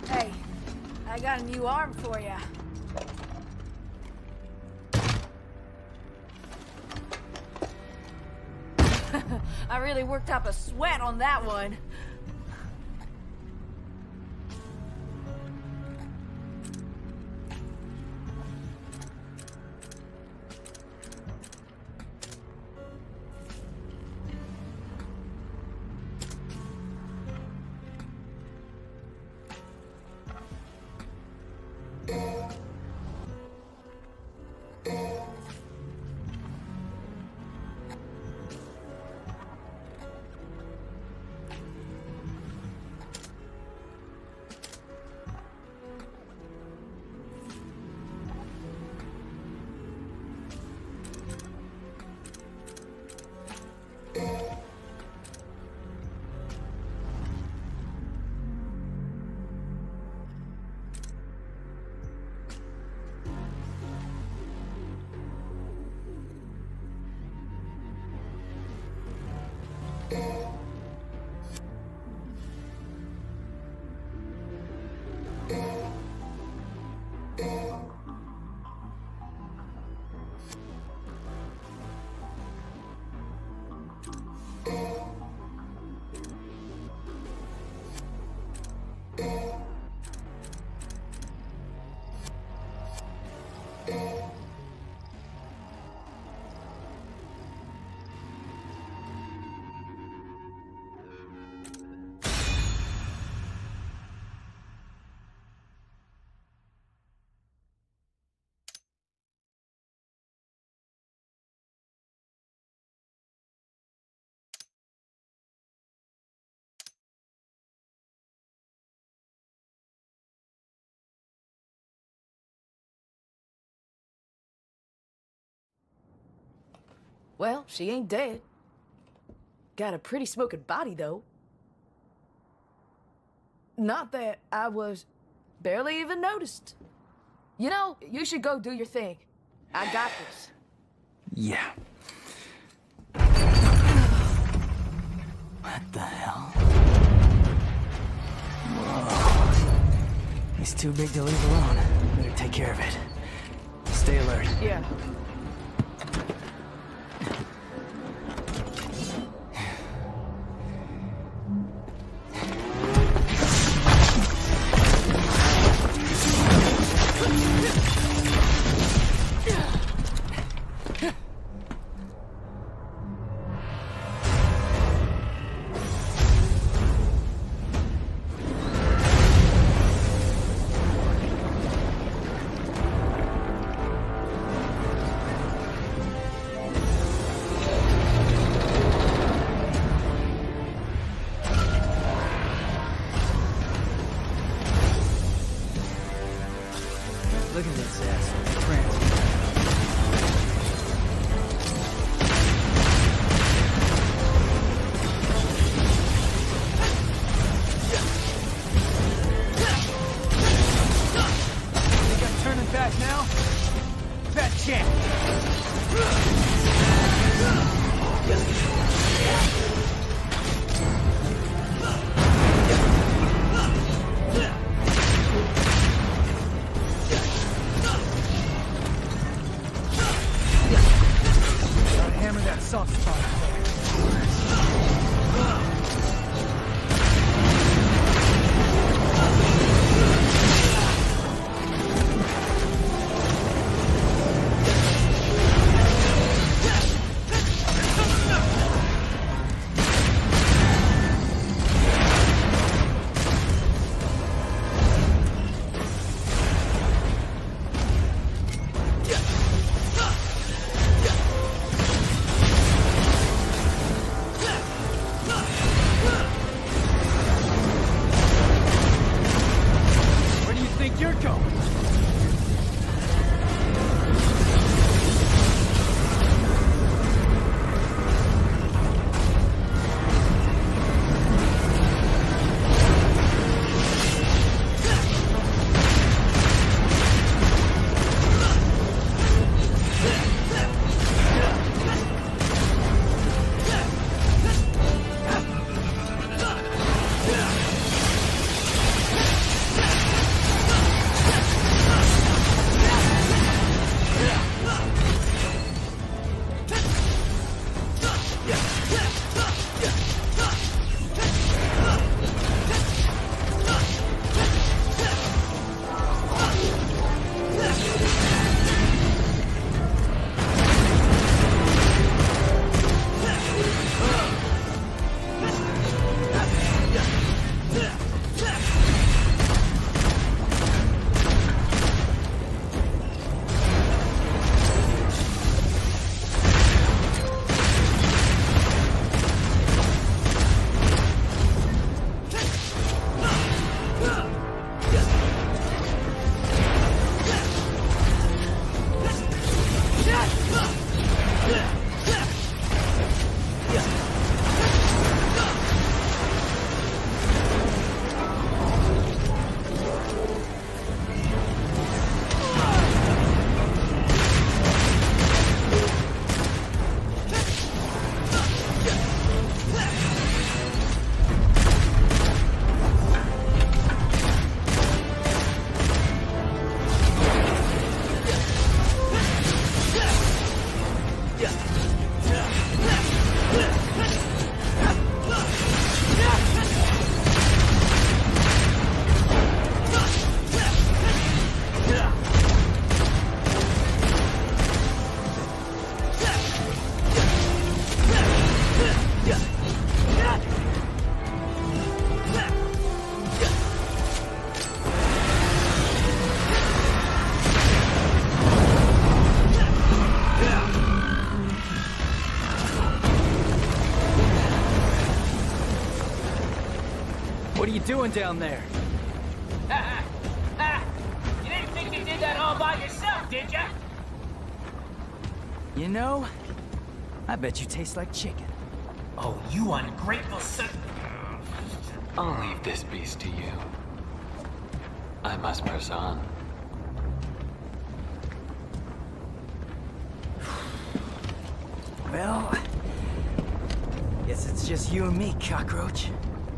Hey, I got a new arm for you. I really worked up a sweat on that one. Well, she ain't dead. Got a pretty smoking body, though. Not that I was barely even noticed. You know, you should go do your thing. I got this. Yeah. What the hell? Whoa. He's too big to leave alone. Better take care of it. Stay alert. Yeah. Look at this ass. Trans. Think I'm turning back now? Fat champ. What are you doing down there? You didn't think you did that all by yourself, did ya? You know, I bet you taste like chicken. Oh, you ungrateful son... I'll leave this beast to you. I must press on. Well, guess it's just you and me, cockroach.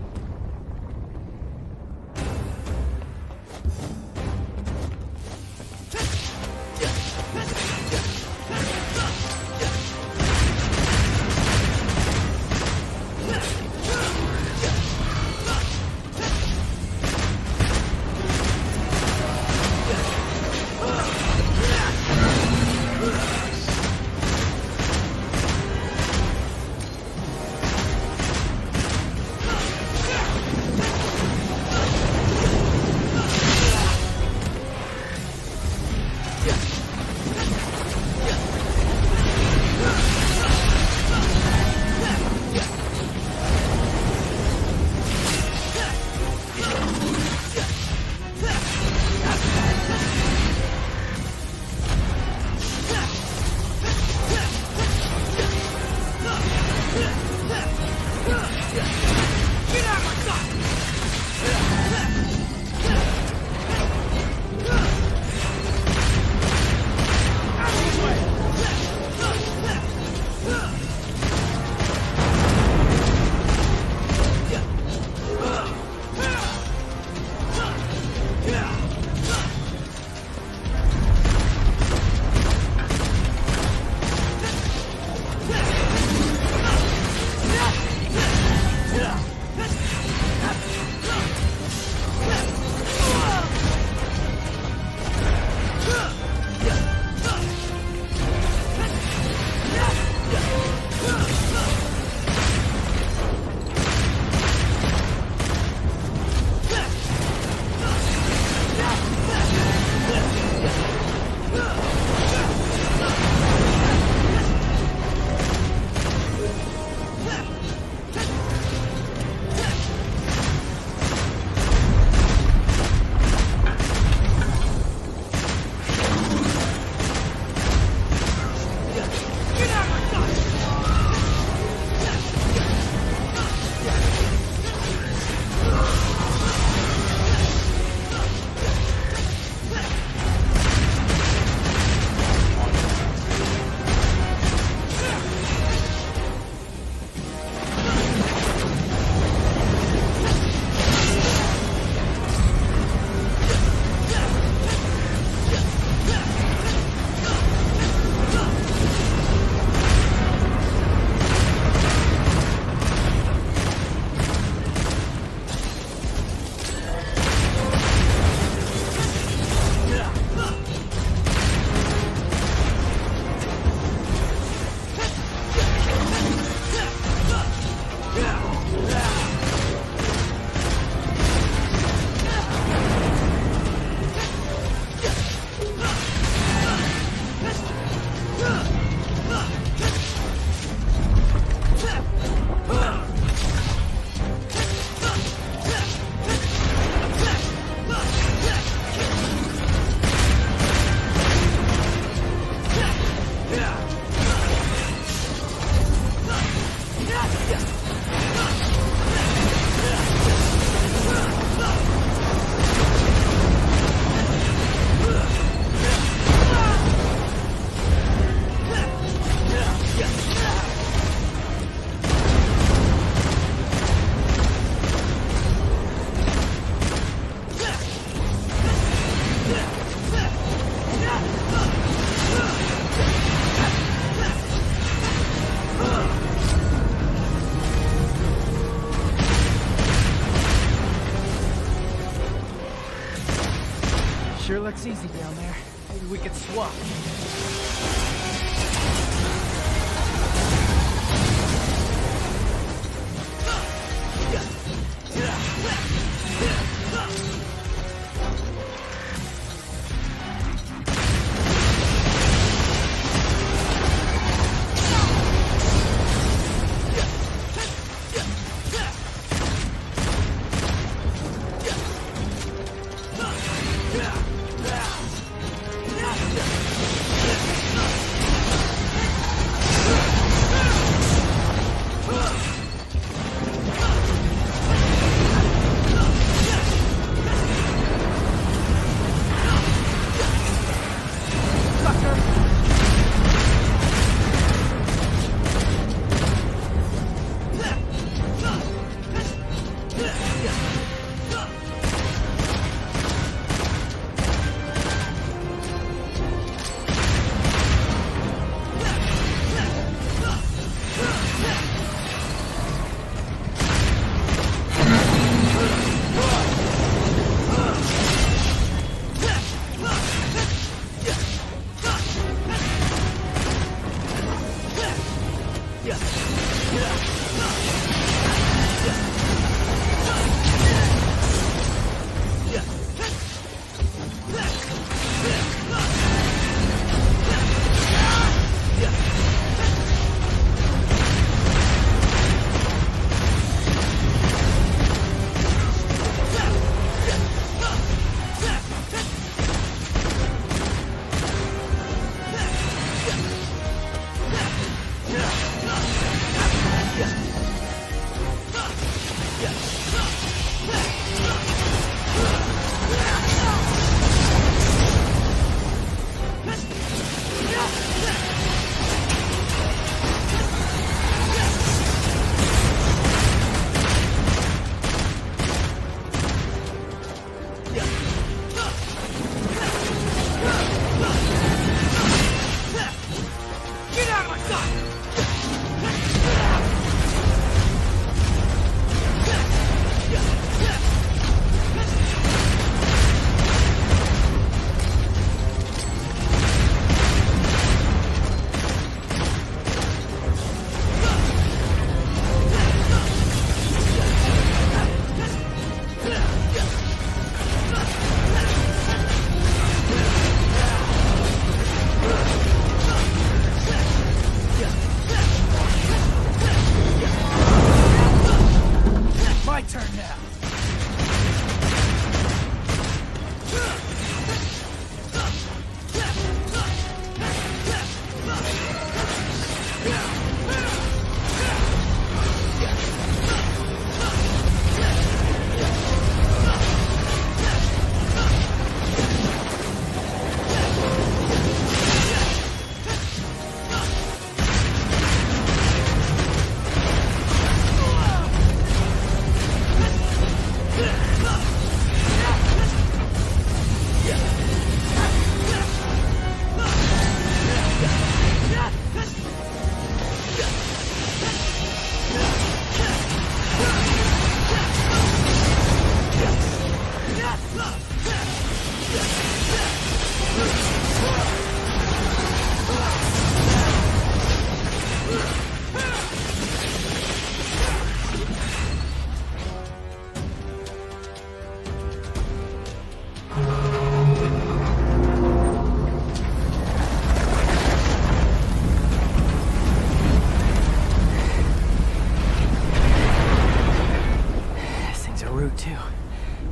Sure looks easy down there. Maybe we could swap.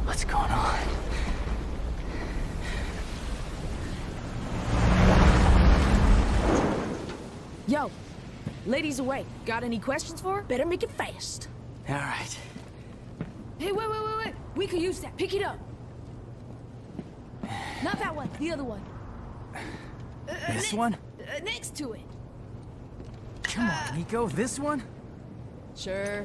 What's going on? Yo, lady's away. Got any questions for her? Better make it fast. All right. Hey, wait. We could use that. Pick it up. Not that one. The other one. This one? Next to it. Come on, Nico. This one? Sure.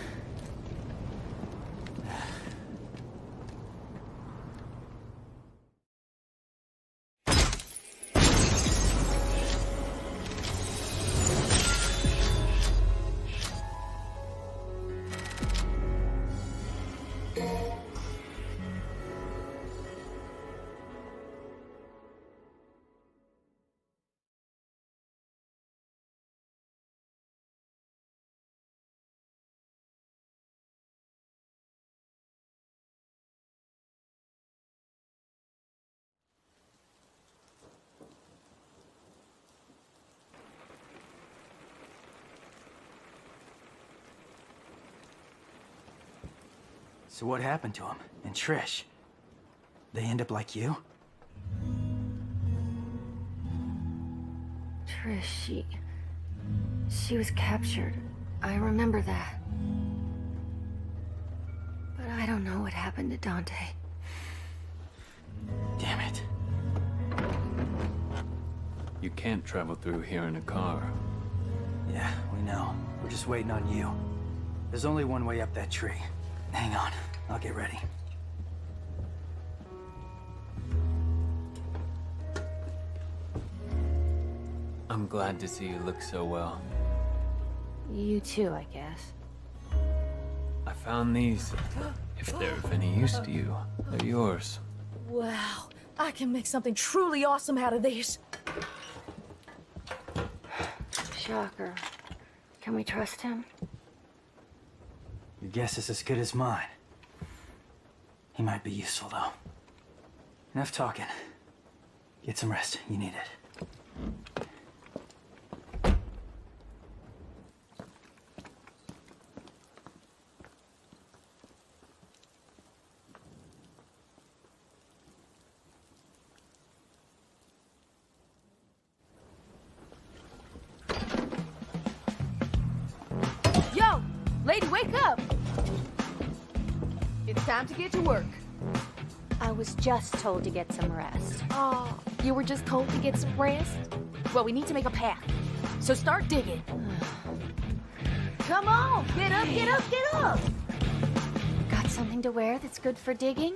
So what happened to him? And Trish? They end up like you? Trish, she was captured. I remember that. But I don't know what happened to Dante. Damn it. You can't travel through here in a car. Yeah, we know. We're just waiting on you. There's only one way up that tree. Hang on, I'll get ready. I'm glad to see you look so well. You too, I guess. I found these. If they're of any use to you, they're yours. Wow, I can make something truly awesome out of these. Shocker. Can we trust him? Your guess is as good as mine. He might be useful, though. Enough talking. Get some rest. You need it. Yo, lady, wake up! It's time to get to work. I was just told to get some rest. Oh, you were just told to get some rest? Well, we need to make a path. So start digging. Come on, get up, get up, get up! Got something to wear that's good for digging?